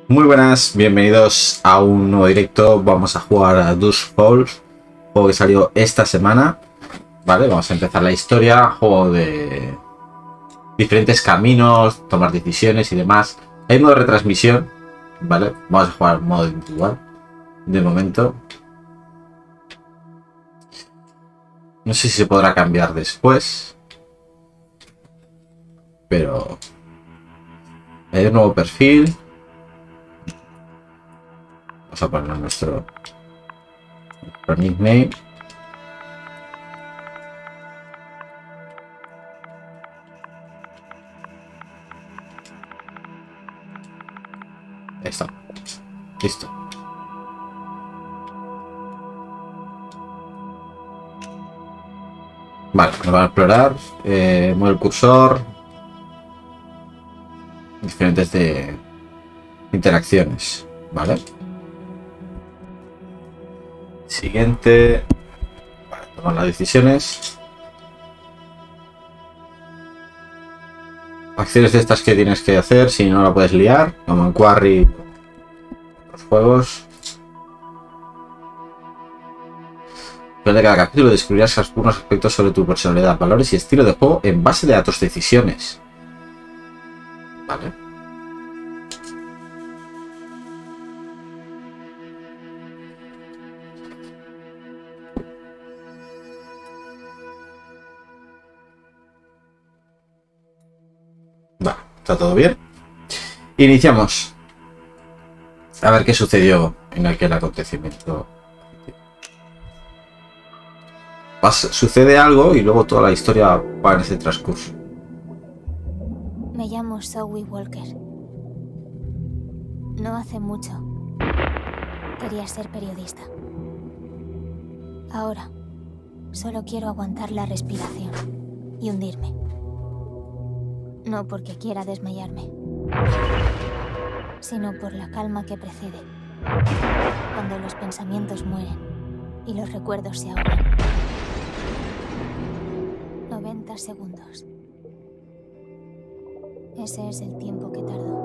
Muy buenas, bienvenidos a un nuevo directo. Vamos a jugar a Dust Falls, juego que salió esta semana. Vale, vamos a empezar la historia. Juego de diferentes caminos, tomar decisiones y demás. Hay modo de retransmisión, vale. Vamos a jugar modo individual de momento. No sé si se podrá cambiar después, pero hay un nuevo perfil. Vamos a poner nuestro nickname. Ahí está. Listo. Vale, nos va a explorar. Mueve el cursor. Diferentes de interacciones. Vale. Siguiente. Vale, tomar las decisiones. Acciones de estas que tienes que hacer, si no la puedes liar, como en Quarry, los juegos. Durante cada capítulo descubrirás algunos aspectos sobre tu personalidad, valores y estilo de juego en base de tus decisiones. Vale. Vale, está todo bien. Iniciamos. A ver qué sucedió en aquel acontecimiento. Sucede algo y luego toda la historia va en ese transcurso. Me llamo Zoe Walker. No hace mucho quería ser periodista. Ahora solo quiero aguantar la respiración y hundirme. No porque quiera desmayarme, sino por la calma que precede, cuando los pensamientos mueren y los recuerdos se ahogan. 90 segundos. Ese es el tiempo que tardó.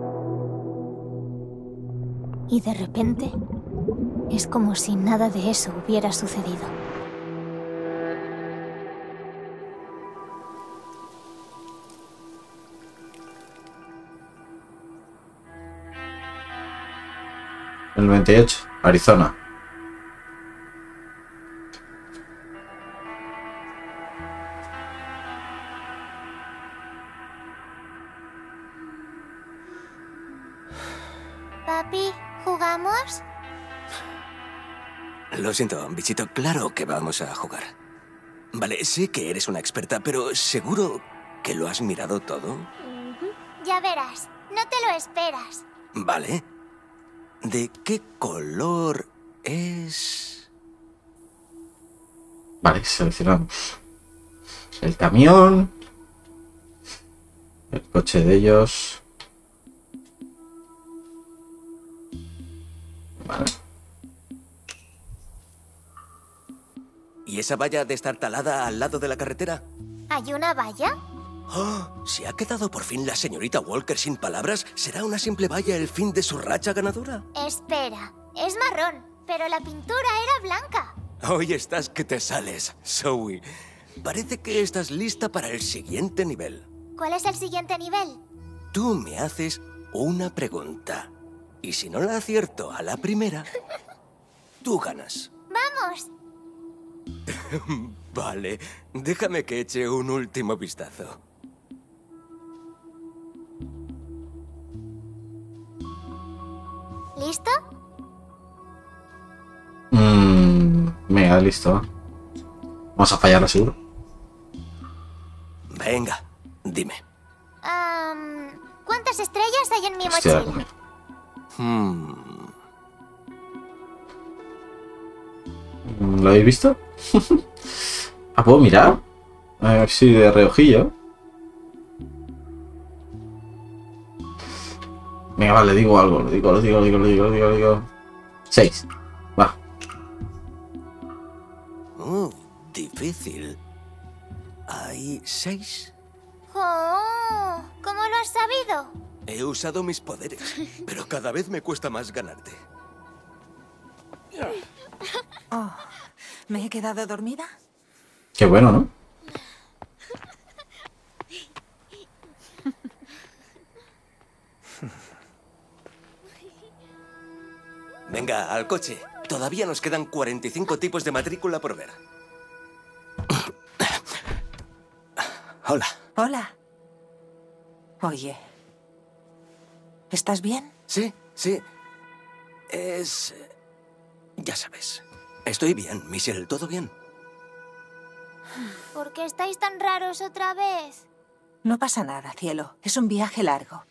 Y de repente, es como si nada de eso hubiera sucedido. El 98, Arizona. Papi, ¿jugamos? Lo siento, bichito, claro que vamos a jugar. Vale, sé que eres una experta, pero ¿seguro que lo has mirado todo? Ya verás, no te lo esperas. Vale. ¿De qué color es? Vale, seleccionamos el camión, el coche de ellos. Vale. ¿Y esa valla destartalada al lado de la carretera? ¿Hay una valla? ¡Oh! ¿Se ha quedado por fin la señorita Walker sin palabras? ¿Será una simple valla el fin de su racha ganadora? Espera, es marrón, pero la pintura era blanca. Hoy estás que te sales, Zoe. Parece que estás lista para el siguiente nivel. ¿Cuál es el siguiente nivel? Tú me haces una pregunta. Y si no la acierto a la primera, tú ganas. ¡Vamos! Vale, déjame que eche un último vistazo. ¿Listo? Venga, listo. Vamos a fallarla seguro. Venga, dime. ¿Cuántas estrellas hay en mi Hostia, mochila? ¿Lo habéis visto? Ah, ¿puedo mirar? A ver si de reojillo. Venga, vale, digo algo. Lo digo. 6. Va. Difícil. ¿Hay 6? Oh, ¿cómo lo has sabido? He usado mis poderes, pero cada vez me cuesta más ganarte. Oh, ¿me he quedado dormida? Qué bueno, ¿no? Venga, al coche. Todavía nos quedan 45 tipos de matrícula por ver. Hola. Hola. Oye, ¿estás bien? Sí, sí. Ya sabes. Estoy bien, Michelle. ¿Todo bien? ¿Por qué estáis tan raros otra vez? No pasa nada, cielo. Es un viaje largo.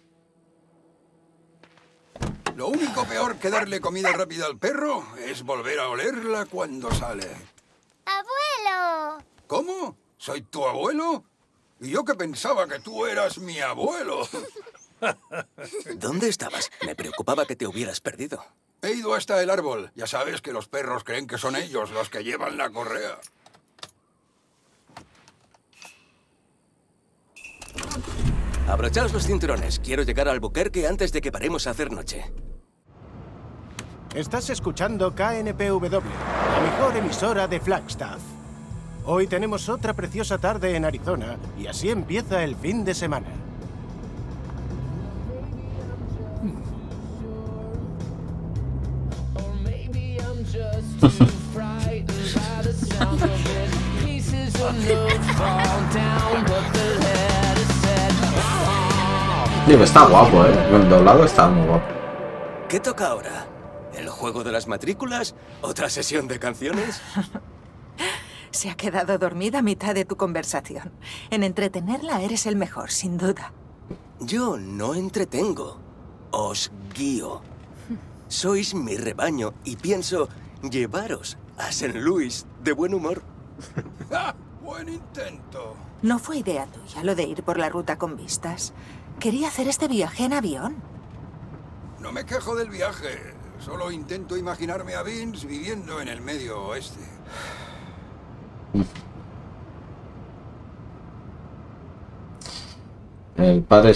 Lo único peor que darle comida rápida al perro es volver a olerla cuando sale. ¡Abuelo! ¿Cómo? ¿Soy tu abuelo? Y yo que pensaba que tú eras mi abuelo. ¿Dónde estabas? Me preocupaba que te hubieras perdido. He ido hasta el árbol. Ya sabes que los perros creen que son ellos los que llevan la correa. Abrochaos los cinturones. Quiero llegar a Albuquerque antes de que paremos a hacer noche. Estás escuchando KNPW, la mejor emisora de Flagstaff. Hoy tenemos otra preciosa tarde en Arizona y así empieza el fin de semana. Digo, está guapo, ¿eh? El doblado está muy guapo. ¿Qué toca ahora? ¿El juego de las matrículas? ¿Otra sesión de canciones? Se ha quedado dormida a mitad de tu conversación. En entretenerla eres el mejor, sin duda. Yo no entretengo. Os guío. Sois mi rebaño y pienso llevaros a St. Louis de buen humor. ¡Ah! ¡Buen intento! No fue idea tuya lo de ir por la ruta con vistas. Quería hacer este viaje en avión. No me quejo del viaje. Solo intento imaginarme a Vince viviendo en el medio oeste. El padre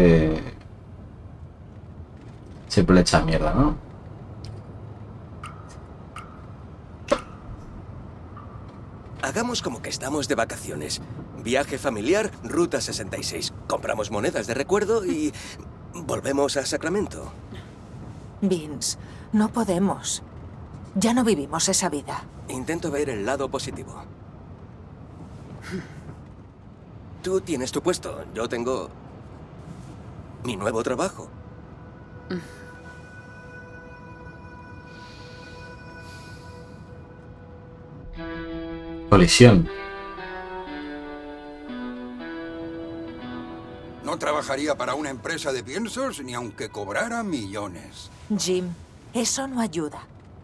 siempre le echa mierda, ¿no? Hagamos como que estamos de vacaciones. Viaje familiar, Ruta 66. Compramos monedas de recuerdo y volvemos a Sacramento. Vince, no podemos. Ya no vivimos esa vida. Intento ver el lado positivo. Tú tienes tu puesto, yo tengo mi nuevo trabajo. Colisión. No trabajaría para una empresa de piensos ni aunque cobrara millones. Jim, eso no ayuda.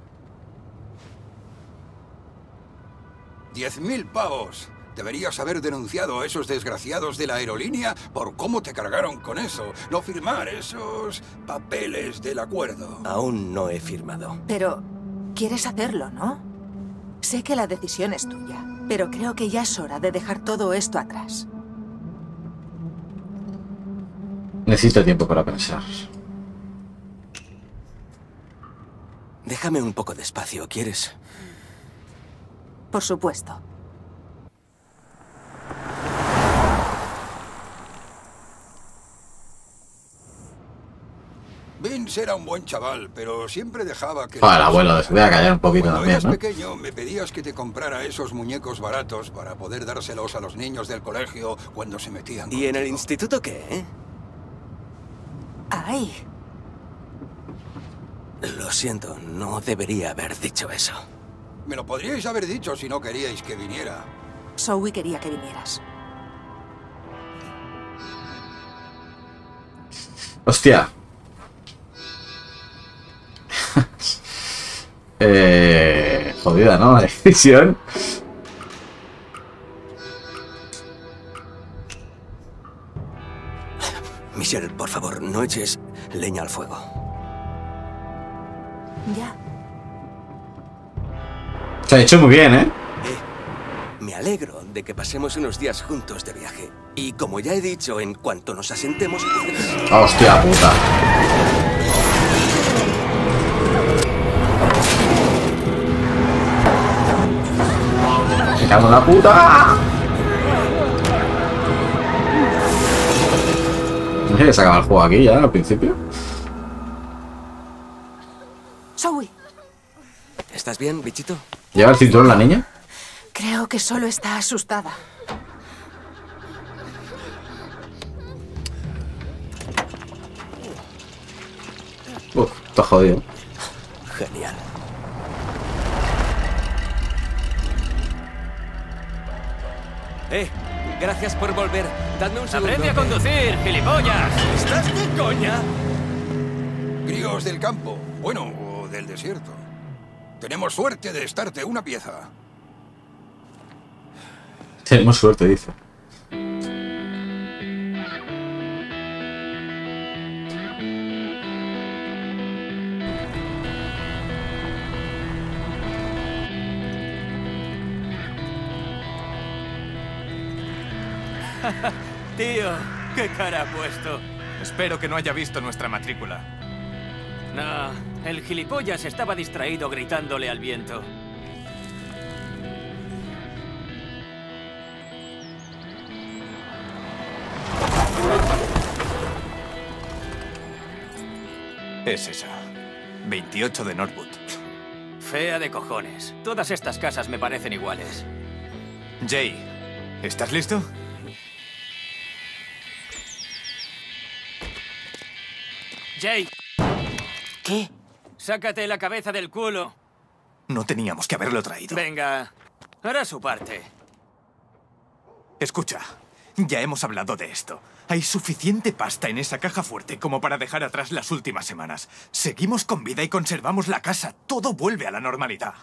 10.000 pavos. Deberías haber denunciado a esos desgraciados de la aerolínea por cómo te cargaron con eso. No firmar esos papeles del acuerdo. Aún no he firmado. Pero quieres hacerlo, ¿no? Sé que la decisión es tuya, pero creo que ya es hora de dejar todo esto atrás. Necesito tiempo para pensar. Déjame un poco de espacio, ¿quieres? Por supuesto. Vince era un buen chaval, pero siempre dejaba que... Joder, abuelo, voy a callar un poquito Cuando también, eras ¿no? pequeño, me pedías que te comprara esos muñecos baratos para poder dárselos a los niños del colegio cuando se metían ¿Y en el contigo. instituto qué? ¡Ay! Lo siento, no debería haber dicho eso. Me lo podríais haber dicho si no queríais que viniera. Zoe quería que vinieras. Hostia. Jodida, ¿no? La decisión. Michelle, por favor, no eches leña al fuego. Ya. Se ha hecho muy bien, ¿eh? Me alegro de que pasemos unos días juntos de viaje. Y como ya he dicho, en cuanto nos asentemos... ¡Hostia puta! ¡Me cago en la puta! No sé que se acaba el juego aquí ya, al principio. Zoe, ¿Estás bien, bichito? ¿Lleva el cinturón la niña? creo que solo está asustada. Está jodido. Genial. Gracias por volver. Dadme un segundo. ¡Aprende a conducir, gilipollas! ¿Estás de coña? Críos del campo, bueno, o del desierto. Tenemos suerte de estarte una pieza. Tenemos suerte, dice. Tío, ¿qué cara ha puesto? Espero que no haya visto nuestra matrícula. No, el gilipollas estaba distraído gritándole al viento. Es esa. 28 de Norwood. Fea de cojones. Todas estas casas me parecen iguales. Jay, ¿estás listo? Jay, ¿Qué? sácate la cabeza del culo. No teníamos que haberlo traído. Venga, hará su parte. Escucha, ya hemos hablado de esto. Hay suficiente pasta en esa caja fuerte como para dejar atrás las últimas semanas. Seguimos con vida y conservamos la casa. Todo vuelve a la normalidad.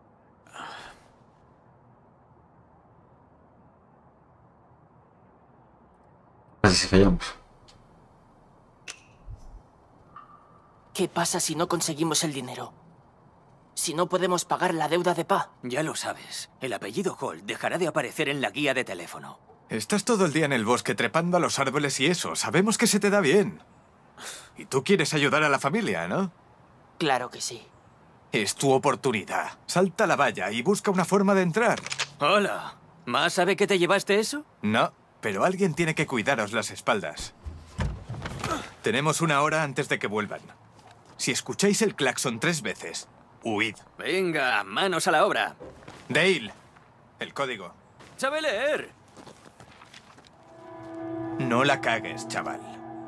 Casi si fallamos. ¿Qué pasa si no conseguimos el dinero? Si no podemos pagar la deuda de Pa. Ya lo sabes, el apellido Hall dejará de aparecer en la guía de teléfono. Estás todo el día en el bosque trepando a los árboles y eso. Sabemos que se te da bien. Y tú quieres ayudar a la familia, ¿no? Claro que sí. Es tu oportunidad. Salta la valla y busca una forma de entrar. Hola, ¿más sabe que te llevaste eso? No, pero alguien tiene que cuidaros las espaldas. Tenemos 1 hora antes de que vuelvan. Si escucháis el claxon 3 veces, huid. Venga, manos a la obra. Dale, el código. ¿Sabe leer? No la cagues, chaval.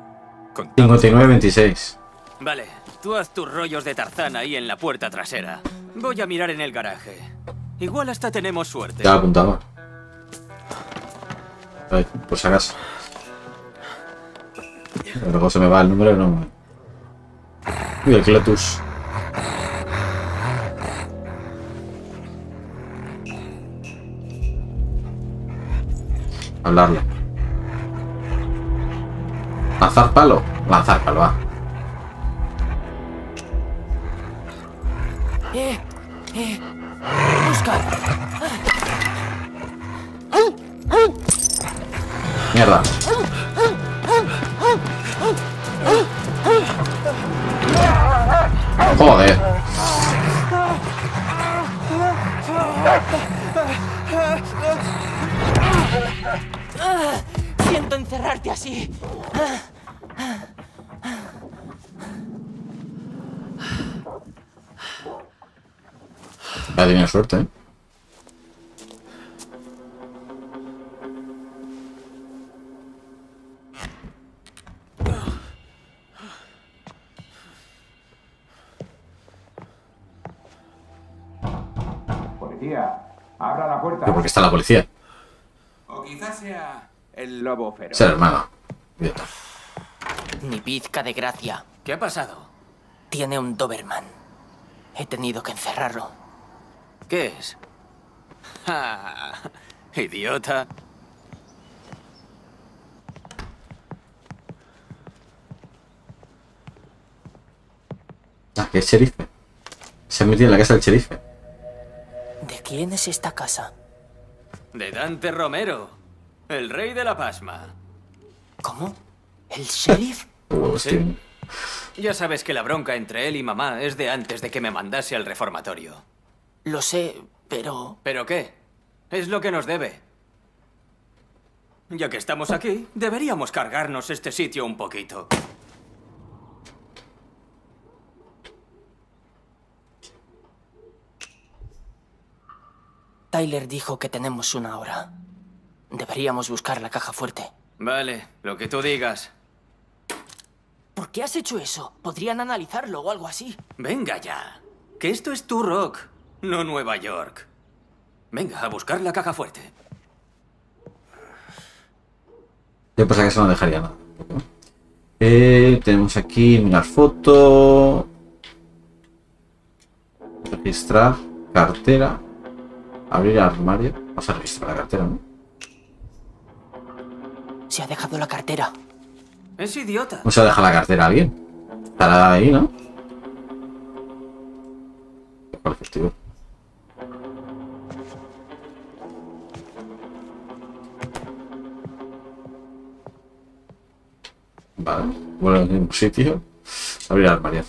59-26. Vale, tú haz tus rollos de Tarzán ahí en la puerta trasera. Voy a mirar en el garaje. Igual hasta tenemos suerte. Ya lo apuntaba. A ver, por si acaso. Luego se me va el número y no. Uy, el Cletus. Hablarle. Lanzar palo. Lanzar palo, va. Busca. Mierda. Joder. Siento encerrarte así. Ya tenía suerte, ¿eh? Policía, abra la puerta. ¿Pero por qué está la policía? O quizás sea el lobo feroz. Es el hermano. Idiota. Ni pizca de gracia. ¿Qué ha pasado? Tiene un Doberman. He tenido que encerrarlo. ¿Qué es? ¡Ja! ¡Idiota! Ah, que es sherife. Se ha metido en la casa del sherife. ¿De quién es esta casa? De Dante Romero, el rey de la pasma. ¿Cómo? ¿El sheriff? Sí. Ya sabes que la bronca entre él y mamá es de antes de que me mandase al reformatorio. Lo sé, pero... ¿Pero qué? Es lo que nos debe. Ya que estamos aquí, deberíamos cargarnos este sitio un poquito. Tyler dijo que tenemos 1 hora. Deberíamos buscar la caja fuerte. Vale, lo que tú digas. ¿Por qué has hecho eso? Podrían analizarlo o algo así. Venga ya. Que esto es tu rock, no Nueva York. Venga, a buscar la caja fuerte. Yo pensaba que eso no dejaría nada. Tenemos aquí mirar foto. Registrar. Cartera. Abrir armario. Vamos a registrar la cartera, ¿no? Se ha dejado la cartera. Es idiota. No se deja la cartera a alguien. Estará ahí, ¿no? Por efectivo. Vale, bueno, en el mismo sitio. Abrir armario.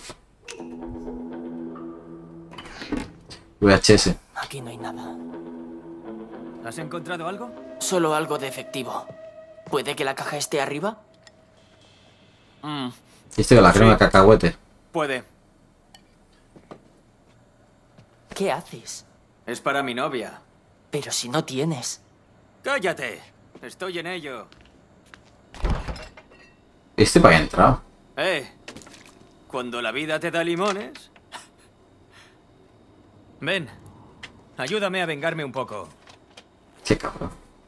VHS. Aquí no hay nada. ¿Has encontrado algo? Solo algo de efectivo. ¿Puede que la caja esté arriba? ¿Viste que la crema de cacahuete? Puede. ¿Qué haces? Es para mi novia. Pero si no tienes. ¡Cállate! Estoy en ello. Este para haber entrado. Cuando la vida te da limones... Ven, ayúdame a vengarme un poco. Qué cabrón.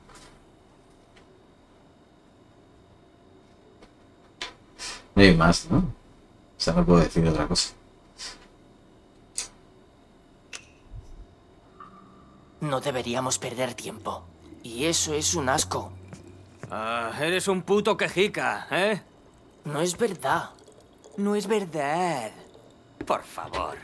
No hay más, ¿no? O sea, no puedo decir otra cosa. No deberíamos perder tiempo. Y eso es un asco. Eres un puto quejica, ¿eh? No es verdad. No es verdad. Por favor.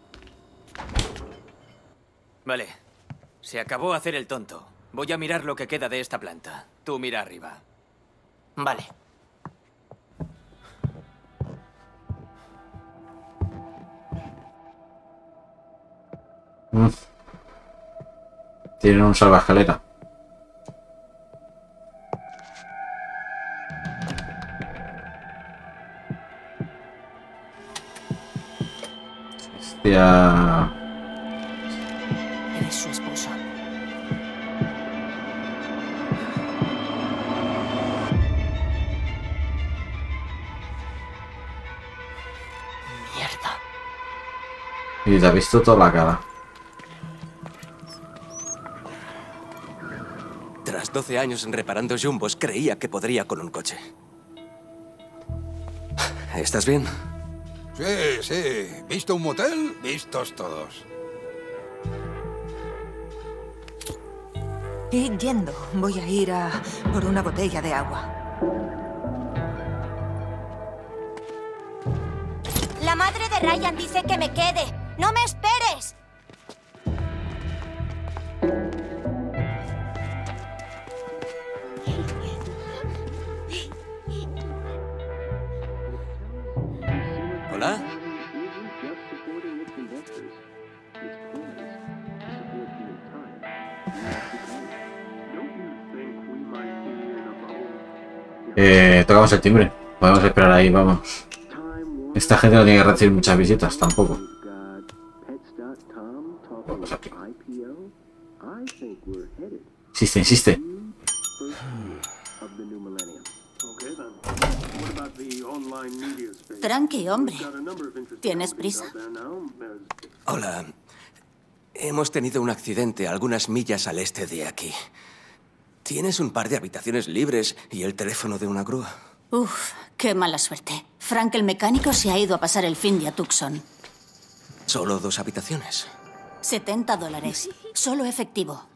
Vale. Se acabó hacer el tonto. Voy a mirar lo que queda de esta planta. Tú mira arriba. Vale. Tienen un salvaescalera. Hostia. Eres su esposa. Mierda. Y te ha visto toda la cara. Tras 12 años reparando jumbos, creía que podría con un coche. ¿Estás bien? Sí, sí. ¿Visto un motel? Vistos todos. Y yendo, voy a ir a por una botella de agua. La madre de Ryan dice que me quede. ¡No me esperes! ¿Hola? Tocamos el timbre. Podemos esperar ahí, vamos. Esta gente no tiene que recibir muchas visitas, tampoco. Vamos aquí. Insiste, insiste. Tranqui, hombre. ¿Tienes prisa? Hola. Hemos tenido un accidente algunas millas al este de aquí. ¿Tienes un par de habitaciones libres y el teléfono de una grúa? Uf, qué mala suerte. Frank el mecánico se ha ido a pasar el fin de a Tucson. ¿Solo 2 habitaciones? $70. Solo efectivo.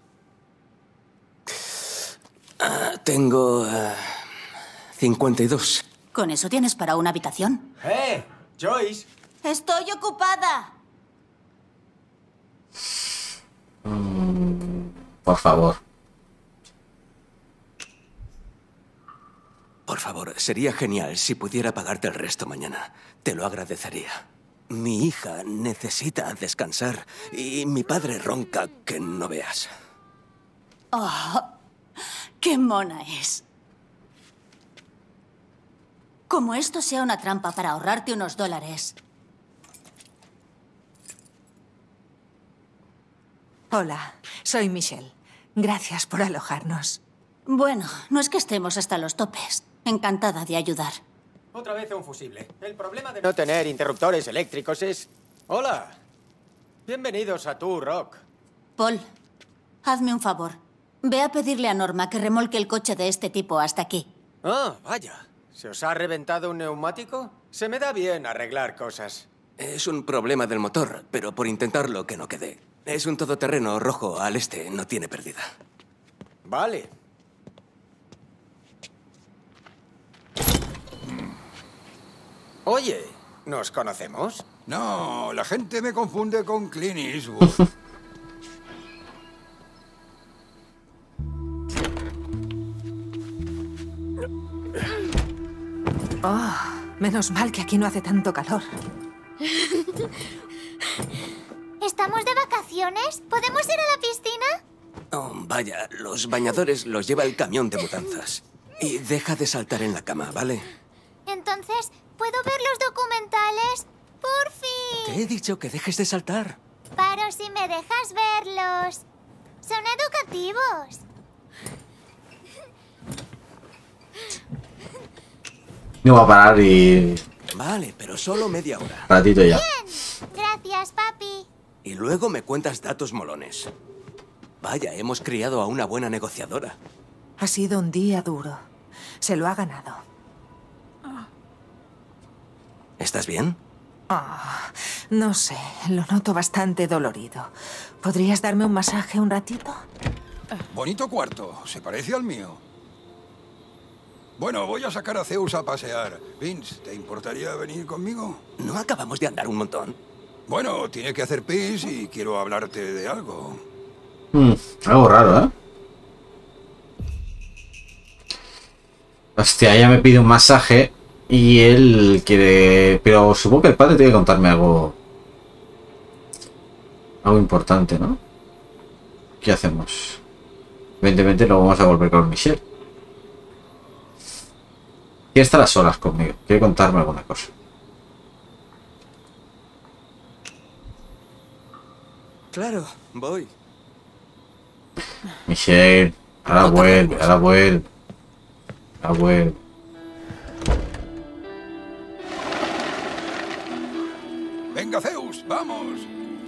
Tengo 52. ¿Con eso tienes para una habitación? Joyce. Estoy ocupada. Por favor. Por favor, sería genial si pudiera pagarte el resto mañana. Te lo agradecería. Mi hija necesita descansar y mi padre ronca que no veas. Oh, qué mona es. Como esto sea una trampa para ahorrarte unos dólares. Hola, soy Michelle. Gracias por alojarnos. Bueno, no es que estemos hasta los topes. Encantada de ayudar. Otra vez un fusible. El problema de no tener interruptores eléctricos es... Hola. Bienvenidos a Tu Rock. Paul, hazme un favor. Ve a pedirle a Norma que remolque el coche de este tipo hasta aquí. Ah, vaya. ¿Se os ha reventado un neumático? Se me da bien arreglar cosas. Es un problema del motor, pero por intentarlo que no quede. Es un todoterreno rojo al este, no tiene pérdida. Vale. Oye, ¿nos conocemos? No, la gente me confunde con Clint Eastwood. Oh, menos mal que aquí no hace tanto calor. ¿Estamos de vacaciones? ¿Podemos ir a la piscina? Oh, vaya, los bañadores los lleva el camión de mudanzas. Y deja de saltar en la cama, ¿vale? Entonces, ¿puedo ver los documentales? ¡Por fin! Te he dicho que dejes de saltar. Pero si me dejas verlos. Son educativos. No va a parar y... Vale, pero solo media hora. Ratito ya. Bien. Gracias, papi. Y luego me cuentas datos molones. Vaya, hemos criado a una buena negociadora. Ha sido un día duro. Se lo ha ganado. ¿Estás bien? No sé, lo noto bastante dolorido. ¿Podrías darme un masaje un ratito? Bonito cuarto, se parece al mío. Bueno, voy a sacar a Zeus a pasear. Vince, ¿te importaría venir conmigo? ¿No acabamos de andar un montón? Bueno, tiene que hacer pis y quiero hablarte de algo. Algo raro, ¿eh? Hostia, ella me pide un masaje y él quiere... Pero supongo que el padre tiene que contarme algo... Algo importante, ¿no? ¿Qué hacemos? Evidentemente lo vamos a volver con Michelle. Quiere estar a solas conmigo. Quiere contarme alguna cosa. Claro, voy. Michelle, ahora vuelve, ahora vuelve. Ahora vuelve. Venga, Zeus, vamos.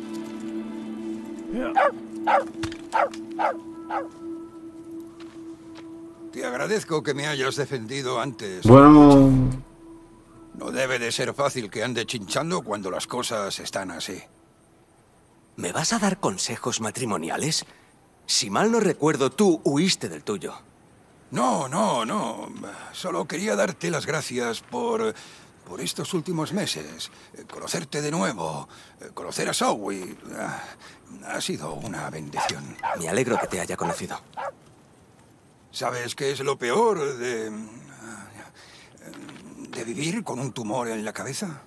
Te agradezco que me hayas defendido antes. Bueno... No debe de ser fácil que ande chinchando cuando las cosas están así. ¿Me vas a dar consejos matrimoniales? Si mal no recuerdo, tú huiste del tuyo. No. Solo quería darte las gracias por estos últimos meses. Conocerte de nuevo. Conocer a Zoe. Ha sido una bendición. Me alegro que te haya conocido. ¿Sabes qué es lo peor de vivir con un tumor en la cabeza?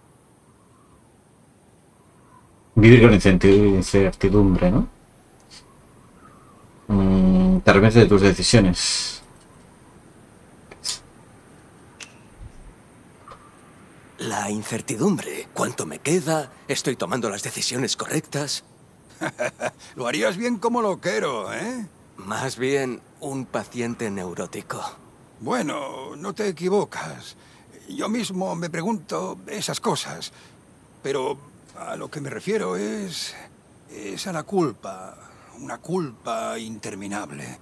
Vivir con incertidumbre, ¿no? Te arrepientes de tus decisiones. La incertidumbre. ¿Cuánto me queda? ¿Estoy tomando las decisiones correctas? Lo harías bien como loquero, ¿eh? Más bien un paciente neurótico. Bueno, no te equivocas. Yo mismo me pregunto esas cosas. Pero a lo que me refiero es a la culpa. Una culpa interminable.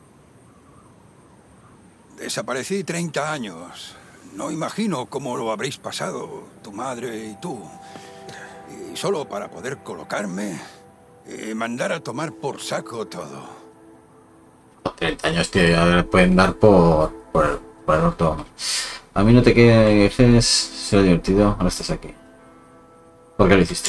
Desaparecí 30 años. No imagino cómo lo habréis pasado, tu madre y tú. Y solo para poder colocarme, mandar a tomar por saco todo. 30 años, tío, ya pueden dar por el orto. A mí no te quejes, será divertido, ahora estás aquí. ¿Por qué lo hiciste?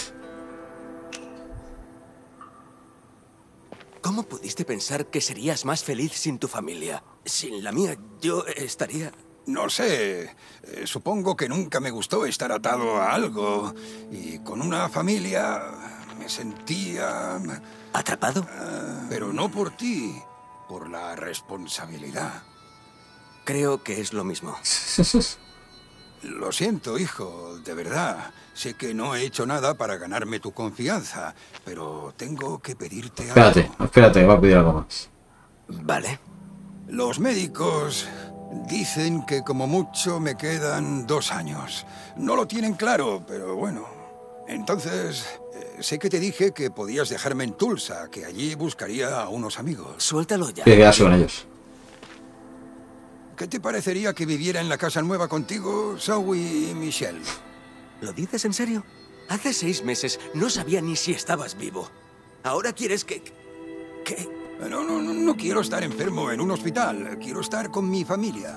¿Cómo pudiste pensar que serías más feliz sin tu familia? Sin la mía, yo estaría... No sé, supongo que nunca me gustó estar atado a algo. Y con una familia me sentía... ¿Atrapado? Pero no por ti, por la responsabilidad. Creo que es lo mismo. Lo siento, hijo, de verdad. Sé que no he hecho nada para ganarme tu confianza, pero tengo que pedirte algo. Espérate, va a pedir algo más. Vale. Los médicos dicen que como mucho me quedan 2 años. No lo tienen claro, pero bueno. Entonces, sé que te dije que podías dejarme en Tulsa, que allí buscaría a unos amigos. Suéltalo ya. Que quedarse con ellos. ¿Qué te parecería que viviera en la casa nueva contigo, Zoe y Michelle? ¿Lo dices en serio? Hace 6 meses no sabía ni si estabas vivo. Ahora quieres que... ¿Qué? No quiero estar enfermo en un hospital. Quiero estar con mi familia.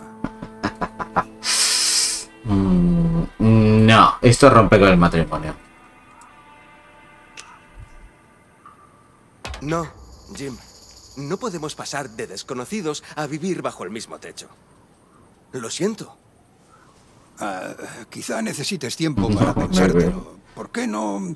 No, esto rompe con el matrimonio. No, Jim. No podemos pasar de desconocidos a vivir bajo el mismo techo. Lo siento. Quizá necesites tiempo para pensártelo. ¿Por qué no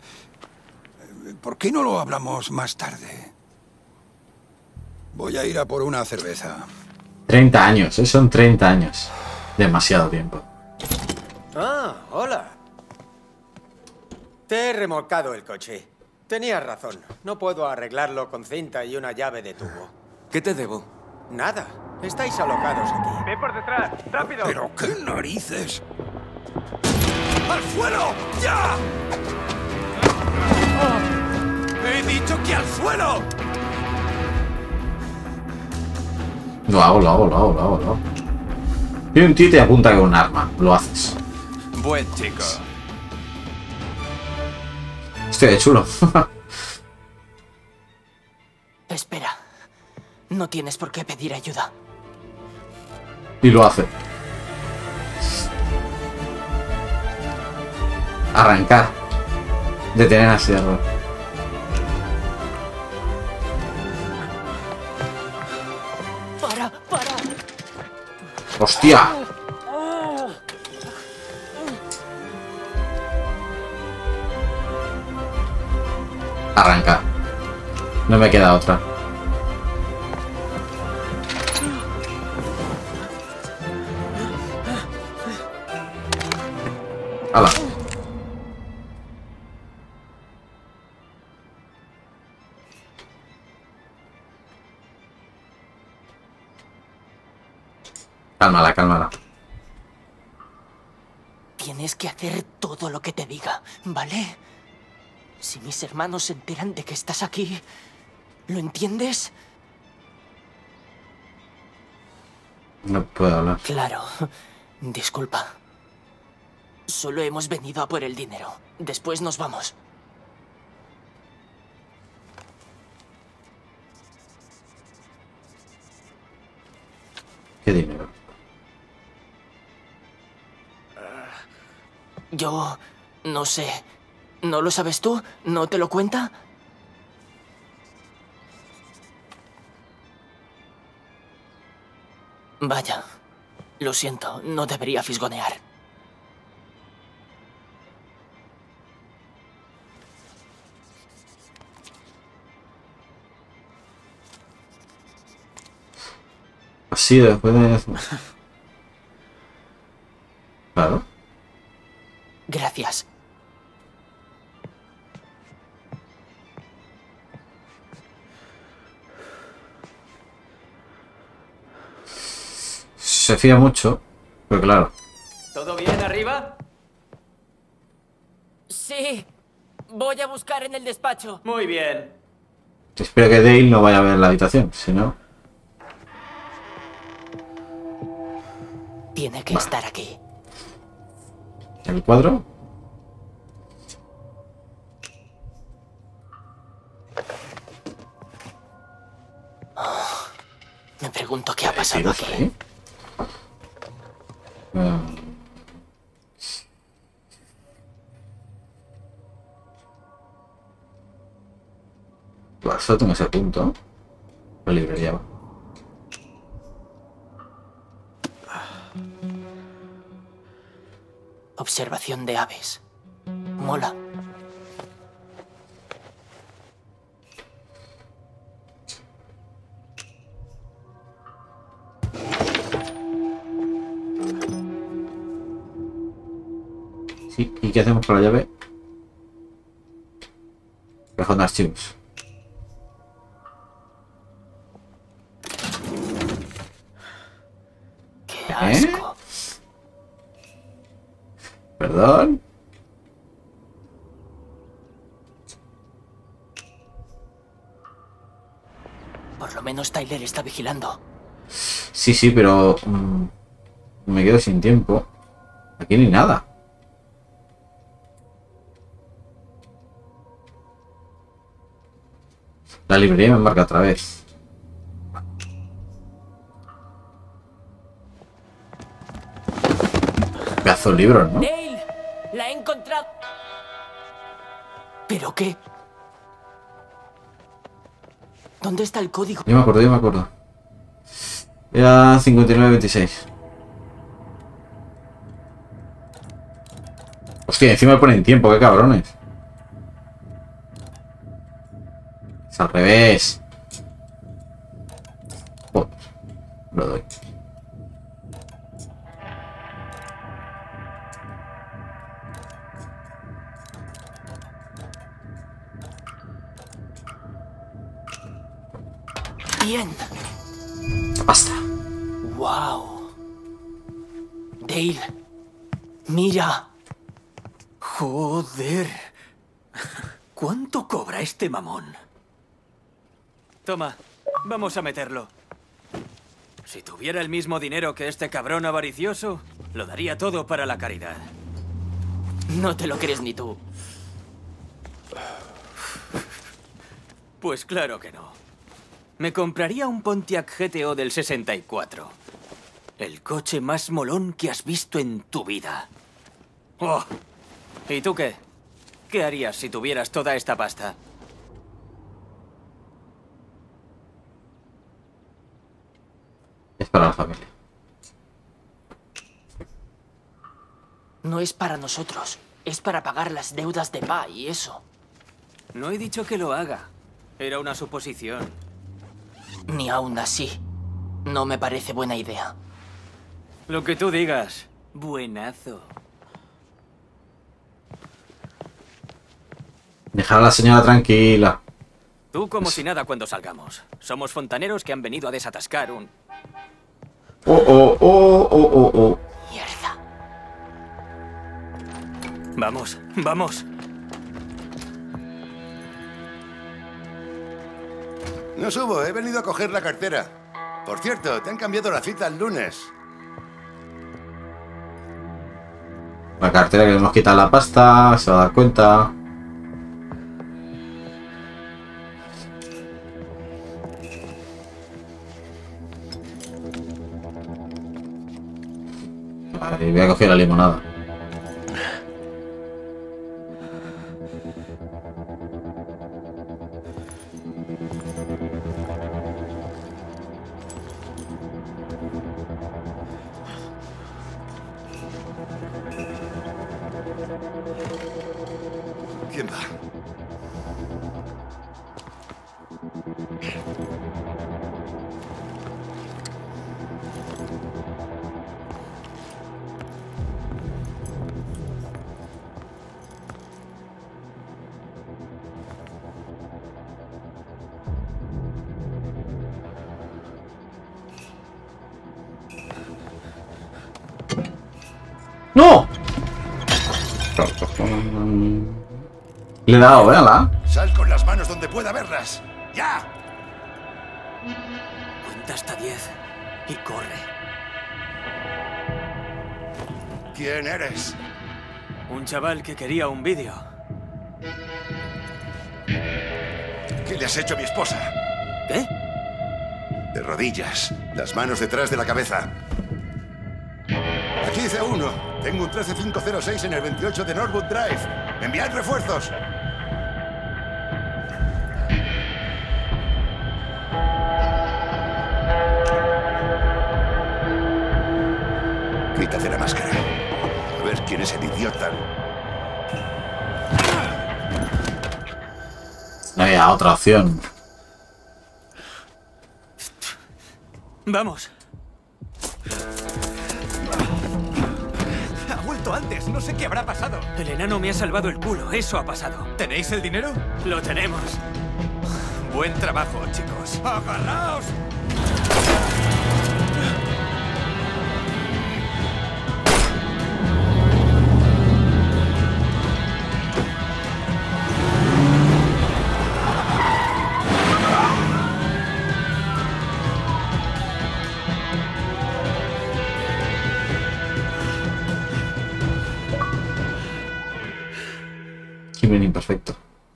lo hablamos más tarde? Voy a ir a por una cerveza. 30 años, son 30 años. Demasiado tiempo. Ah, hola. Te he remolcado el coche. Tenías razón. No puedo arreglarlo con cinta y una llave de tubo. ¿Qué te debo? Nada. Estáis alocados aquí. ¡Ven por detrás! ¡Rápido! ¿Pero qué narices? ¡Al suelo! ¡Ya! ¡He dicho que al suelo! Lo hago. Y un tío te apunta con un arma. Lo haces. Buen chico. Estoy de chulo. Espera. No tienes por qué pedir ayuda. Y lo hace. Arrancar. Detener a Sierra. ¡Para! ¡Hostia! Arrancar. No me queda otra. ¡Hala! Cálmala. Tienes que hacer todo lo que te diga, ¿vale? Si mis hermanos se enteran de que estás aquí, ¿lo entiendes? No puedo hablar. Claro. Disculpa. Solo hemos venido a por el dinero. Después nos vamos. ¿Qué dinero? Yo... no sé. ¿No lo sabes tú? ¿No te lo cuenta? Vaya. Lo siento, no debería fisgonear. Así después de... Claro. Gracias. Se fía mucho, pero claro. ¿Todo bien arriba? Sí. Voy a buscar en el despacho. Muy bien. Espero que Dale no vaya a ver la habitación, si no... Tiene que estar aquí. ¿El cuadro? Me pregunto qué ha pasado aquí. ¿Sí? Solo tengo ese punto. La librería va. Observación de aves. Mola. Sí, ¿y qué hacemos con la llave? Cajón de archivos. ¡Qué asco! ¿Perdón? Por lo menos Tyler está vigilando. Sí, sí, pero... me quedo sin tiempo. Aquí ni nada. La librería me marca otra vez. Pedazo de libros, ¿no? ¡Dale! ¡La he encontrado! ¿Pero qué? ¿Dónde está el código? Yo me acuerdo. Era 5926. Hostia, encima me ponen tiempo, qué cabrones. Es al revés. Joder, lo doy. Bien. Basta. Wow. Dale. Mira. Joder. ¿Cuánto cobra este mamón? Toma, vamos a meterlo. Si tuviera el mismo dinero que este cabrón avaricioso, lo daría todo para la caridad. No te lo crees ni tú. Pues claro que no. Me compraría un Pontiac GTO del 64. El coche más molón que has visto en tu vida. Oh. ¿Y tú qué? ¿Qué harías si tuvieras toda esta pasta? Es para la familia. No es para nosotros. Es para pagar las deudas de Pa y eso. No he dicho que lo haga. Era una suposición. Ni aún así. No me parece buena idea. Lo que tú digas. Buenazo. Dejar a la señora tranquila. Tú como si nada cuando salgamos. Somos fontaneros que han venido a desatascar un... Oh. Mierda. Vamos, vamos. No subo, he venido a coger la cartera. Por cierto, te han cambiado la cita el lunes. La cartera que nos quita la pasta, se va a dar cuenta. Vale, voy a coger la limonada. ¿Quién va? ¡No! Le he dado, véala. Sal con las manos donde pueda verlas. ¡Ya! Cuenta hasta 10 y corre. ¿Quién eres? Un chaval que quería un vídeo. ¿Qué le has hecho a mi esposa? ¿Qué? De rodillas, las manos detrás de la cabeza. Aquí dice uno. Tengo un 13506 en el 28 de Norwood Drive. ¡Enviad refuerzos! Quítate la máscara. A ver ¿Quién es el idiota? No había otra opción. Vamos. Ha vuelto antes. No sé qué habrá pasado. El enano me ha salvado el culo. Eso ha pasado. ¿Tenéis el dinero? Lo tenemos. Buen trabajo, chicos. ¡Agarraos! Crimen imperfecto.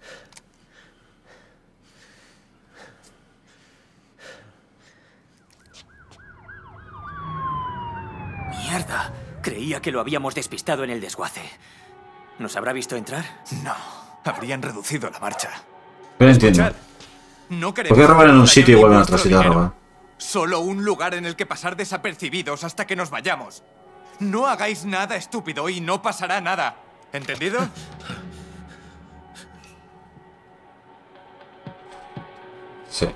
Mierda. Creía que lo habíamos despistado en el desguace. ¿Nos habrá visto entrar? No. Habrían reducido la marcha. Pero entiendo. No ¿Por qué roban en un sitio y vuelven a otro sitio a robar? Solo un lugar en el que pasar desapercibidos hasta que nos vayamos. No hagáis nada estúpido y no pasará nada. ¿Entendido? Sí.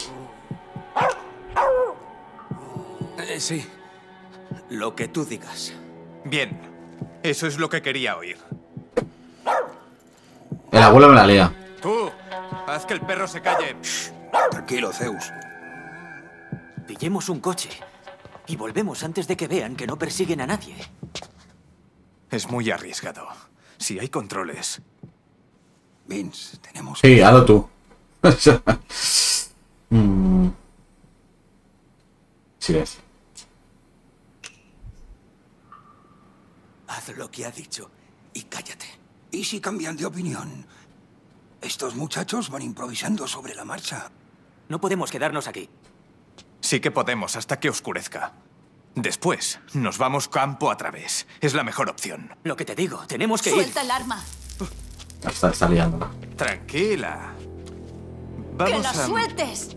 Sí. Lo que tú digas. Bien. Eso es lo que quería oír. El abuelo me la lía. Tú, haz que el perro se calle. Tranquilo, Zeus. Pillemos un coche y volvemos antes de que vean que no persiguen a nadie. Es muy arriesgado. Si hay controles. Vince, tenemos... Sí, hazlo tú. Silencio. Haz lo que ha dicho y cállate. ¿Y si cambian de opinión? Estos muchachos van improvisando sobre la marcha. No podemos quedarnos aquí. Sí que podemos hasta que oscurezca. Después, nos vamos campo a través. Es la mejor opción. Lo que te digo, tenemos que Suelta el arma. Está liando. Tranquila. ¡Que Vamos la a... sueltes!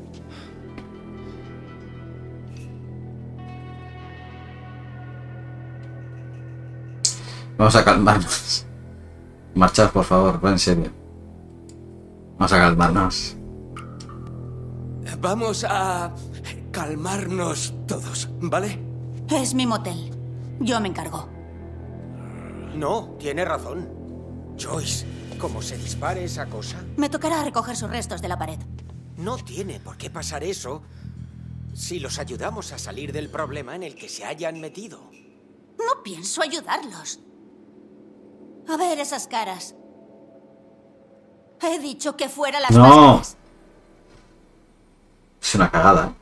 Vamos a calmarnos. Marchad, por favor, en serio. Vamos a calmarnos. Vamos a calmarnos todos, ¿vale? Es mi motel. Yo me encargo. No, tiene razón. Joyce, ¿cómo se dispare esa cosa? Me tocará recoger sus restos de la pared. No tiene por qué pasar eso si los ayudamos a salir del problema en el que se hayan metido. No pienso ayudarlos. A ver esas caras. He dicho que fuera las máscaras. Es una cagada.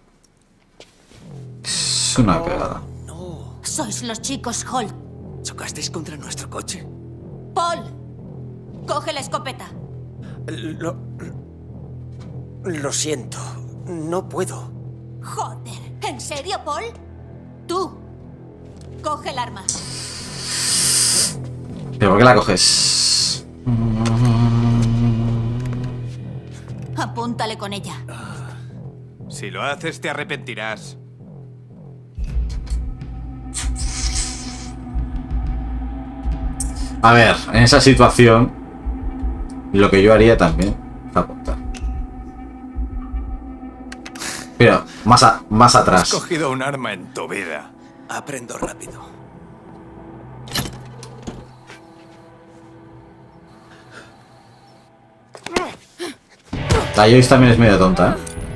Es una cagada. Sois los chicos Holt. ¿Chocasteis contra nuestro coche? Paul, coge la escopeta. Lo siento, no puedo. Joder, ¿en serio, Paul? Tú, coge el arma. ¿Pero por qué la coges? Apúntale con ella. Si lo haces, te arrepentirás. A ver, en esa situación, lo que yo haría también es apuntar. Pero más atrás. Has cogido un arma en tu vida. Aprendo rápido. La Joyce también es medio tonta,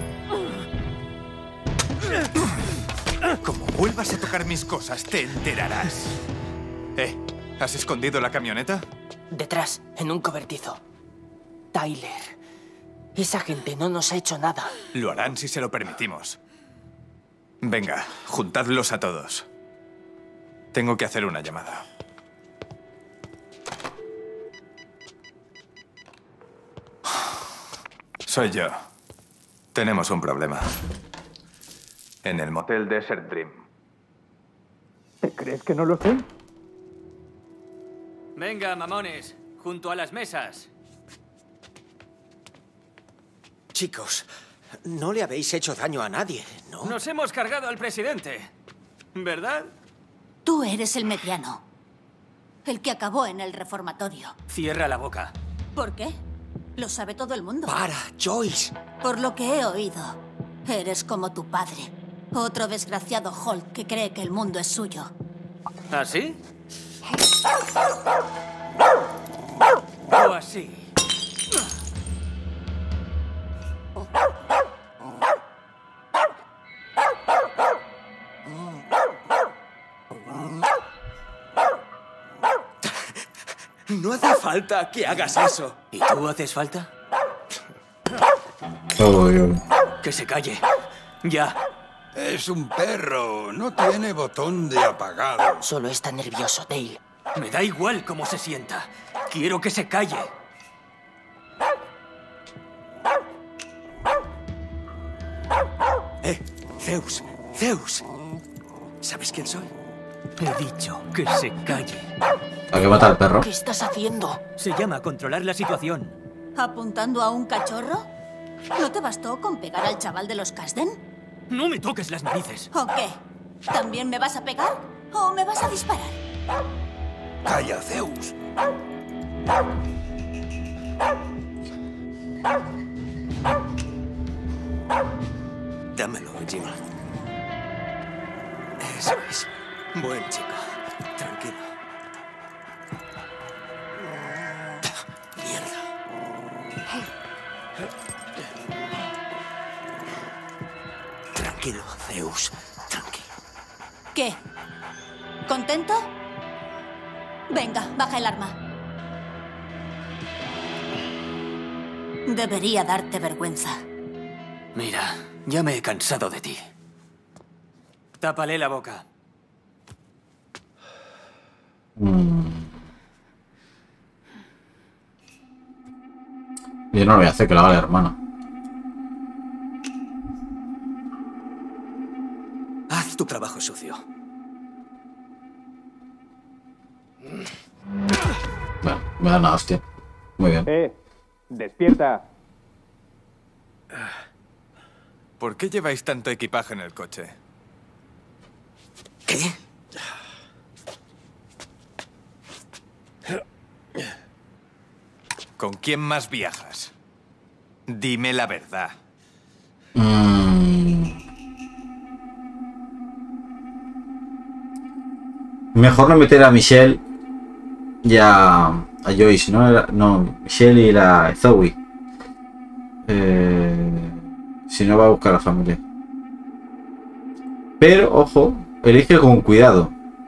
Como vuelvas a tocar mis cosas, te enterarás. ¿Has escondido la camioneta? Detrás, en un cobertizo. Tyler, esa gente no nos ha hecho nada. Lo harán si se lo permitimos. Venga, juntadlos a todos. Tengo que hacer una llamada. Soy yo. Tenemos un problema. En el motel Desert Dream. ¿Te crees que no lo sé? Venga, mamones, junto a las mesas. Chicos, no le habéis hecho daño a nadie, ¿no? Nos hemos cargado al presidente, ¿verdad? Tú eres el mediano. El que acabó en el reformatorio. Cierra la boca. ¿Por qué? Lo sabe todo el mundo. ¡Para, Joyce! Por lo que he oído, eres como tu padre. Otro desgraciado Holt que cree que el mundo es suyo. ¿Ah, sí? ¿O así? No hace falta que hagas eso. ¿Y tú haces falta? Que se calle. Ya. Es un perro. No tiene botón de apagado. Solo está nervioso, Dale. Me da igual cómo se sienta. Quiero que se calle. Zeus. Zeus. ¿Sabes quién soy? He dicho que se calle. ¿Hay que matar al perro? ¿Qué estás haciendo? Se llama controlar la situación. ¿Apuntando a un cachorro? ¿No te bastó con pegar al chaval de los Kasden? No me toques las narices. ¿O qué? ¿También me vas a pegar? ¿O me vas a disparar? Calla, Zeus. Dámelo, Jim. Eso es. Buen chico. Tranquilo. Mierda. Tranquilo, Zeus. Tranquilo. ¿Qué? ¿Contento? Venga, baja el arma. Debería darte vergüenza. Mira, ya me he cansado de ti. Tápale la boca. Yo no lo voy a hacer, que lo haga la hermana. Haz tu trabajo sucio. Bueno, me da una hostia. Muy bien. Despierta. ¿Por qué lleváis tanto equipaje en el coche? ¿Qué? ¿Con quién más viajas? Dime la verdad. Mejor no meter a Michelle y a Joyce, ¿no? No, Michelle y la Zoe. Si no va a buscar a la familia. Pero, ojo, elige con cuidado.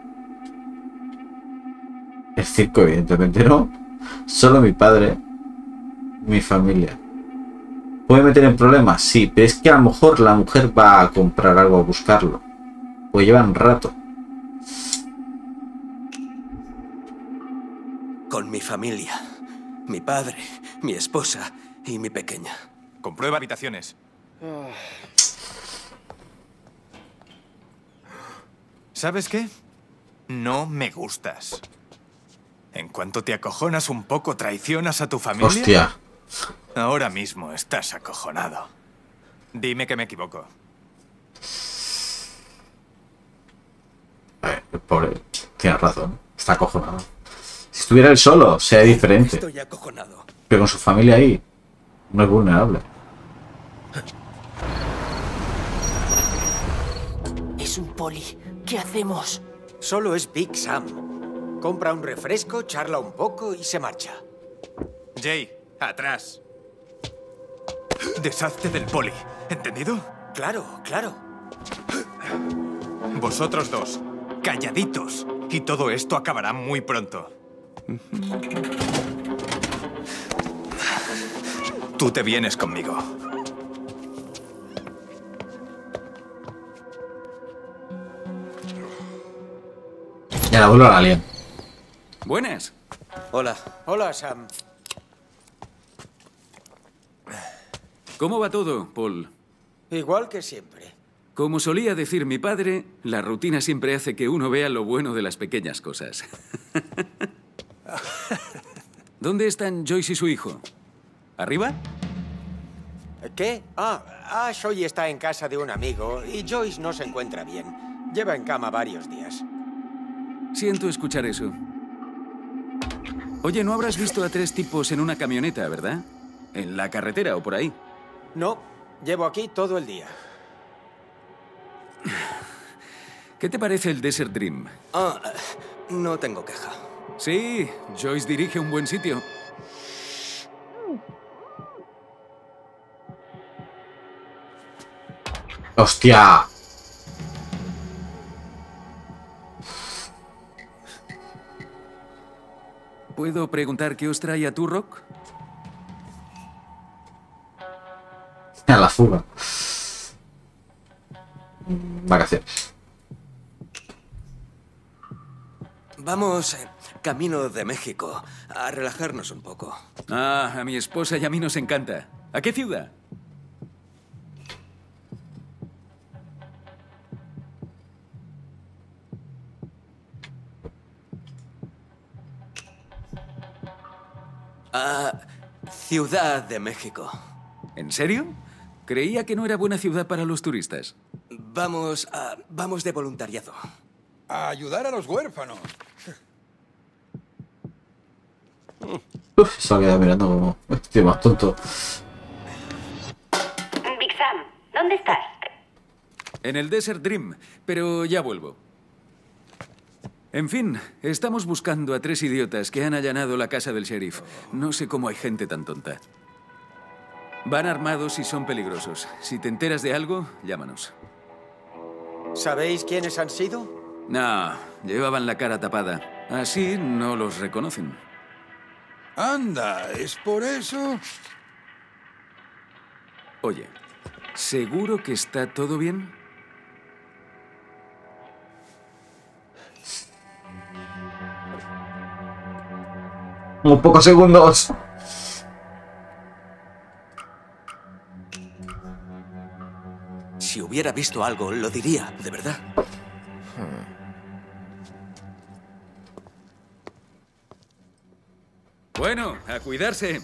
El circo, evidentemente no. Solo mi padre, mi familia. ¿Puede meter en problemas? Sí, pero es que a lo mejor la mujer va a comprar algo, a buscarlo. Pues llevan rato. Con mi familia. Mi padre, mi esposa y mi pequeña. Comprueba habitaciones. ¿Sabes qué? No me gustas. En cuanto te acojonas un poco, traicionas a tu familia. Hostia. Ahora mismo estás acojonado. Dime que me equivoco. El pobre, tiene razón. Está acojonado. Si estuviera él solo, sea diferente. Estoy acojonado. Pero con su familia ahí, no es vulnerable. Es un poli. ¿Qué hacemos? Solo es Big Sam. Compra un refresco, charla un poco y se marcha. Jay, atrás. Deshazte del poli, ¿entendido? Claro, claro. Vosotros dos, calladitos. Y todo esto acabará muy pronto. Tú te vienes conmigo. Y ahora vuelvo al alien. Buenas. Hola. Hola, Sam. ¿Cómo va todo, Paul? Igual que siempre. Como solía decir mi padre, la rutina siempre hace que uno vea lo bueno de las pequeñas cosas. ¿Dónde están Joyce y su hijo? ¿Arriba? ¿Qué? Ash hoy está en casa de un amigo y Joyce no se encuentra bien. Lleva en cama varios días. Siento escuchar eso. Oye, ¿no habrás visto a 3 tipos en una camioneta, verdad? En la carretera o por ahí. No, llevo aquí todo el día. ¿Qué te parece el Desert Dream? Ah, no tengo queja. Sí, Joyce dirige un buen sitio. ¡Hostia! ¿Puedo preguntar qué os trae a Turrock? A la fuga. Vacaciones. Vamos camino de México a relajarnos un poco. Ah, a mi esposa y a mí nos encanta. ¿A qué ciudad? A Ciudad de México. ¿En serio? Creía que no era buena ciudad para los turistas. Vamos de voluntariado. A ayudar a los huérfanos. Uf, se va a quedar mirando como... Estoy más tonto. Big Sam, ¿dónde estás? En el Desert Dream, pero ya vuelvo. En fin, estamos buscando a 3 idiotas que han allanado la casa del sheriff. No sé cómo hay gente tan tonta. Van armados y son peligrosos. Si te enteras de algo, llámanos. ¿Sabéis quiénes han sido? No, llevaban la cara tapada. Así no los reconocen. Anda, ¿es por eso? Oye, ¿seguro que está todo bien? Unos pocos segundos. Si hubiera visto algo, lo diría, de verdad. Bueno, a cuidarse.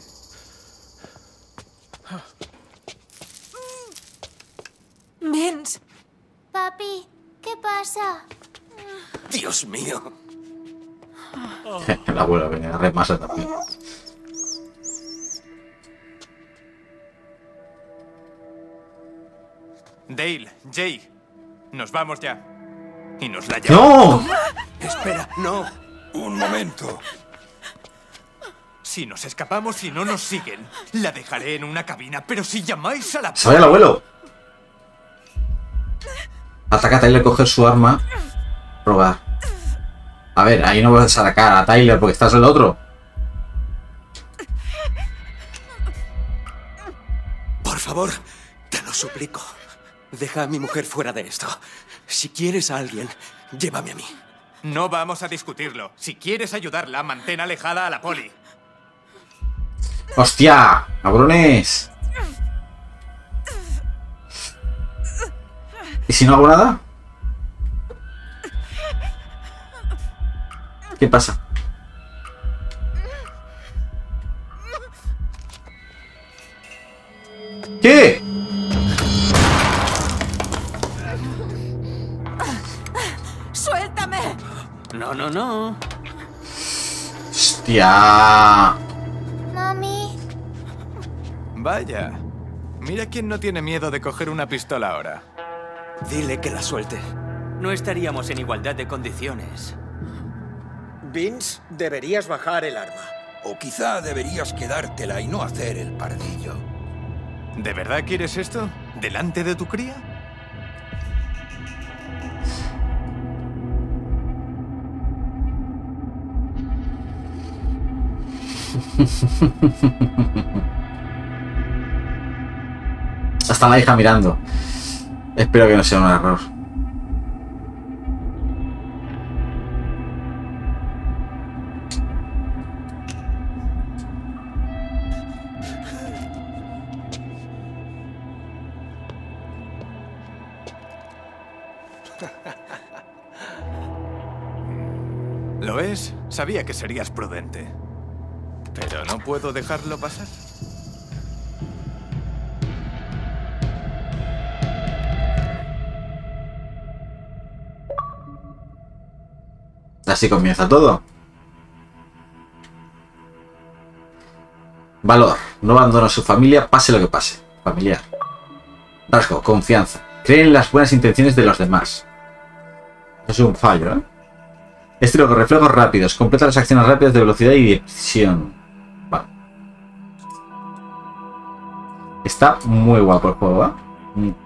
Vince. Papi, ¿qué pasa? Dios mío. La abuela venía a remasa también. Dale, Jay, nos vamos ya. Y nos la llevamos. ¡No! Espera, no. Un momento. Si nos escapamos y no nos siguen, la dejaré en una cabina, pero si llamáis a la... ¡Sabe el abuelo! Ataca a Tyler, coger su arma. Robar. A ver, ahí no vas a atacar a Tyler porque estás el otro. Por favor, te lo suplico. Deja a mi mujer fuera de esto. Si quieres a alguien, llévame a mí. No vamos a discutirlo. Si quieres ayudarla, mantén alejada a la poli. ¡Hostia! ¡Cabrones! ¿Y si no hago nada? ¿Qué pasa? ¿Qué? ¡Suéltame! No, no, no. ¡Hostia! Mami. Vaya. Mira quién no tiene miedo de coger una pistola ahora. Dile que la suelte. No estaríamos en igualdad de condiciones. Vince, deberías bajar el arma. O quizá deberías quedártela y no hacer el pardillo. ¿De verdad quieres esto? ¿Delante de tu cría? Hasta la hija mirando. Espero que no sea un error. ¿Lo es? Sabía que serías prudente. Pero no puedo dejarlo pasar. Así comienza todo. Valor. No abandona a su familia, pase lo que pase. Familiar. Rasgo. Confianza. Cree en las buenas intenciones de los demás. Eso es un fallo, ¿eh? Estilo con reflejos rápidos. Completa las acciones rápidas de velocidad y decisión. Vale. Está muy guapo el juego, ¿eh?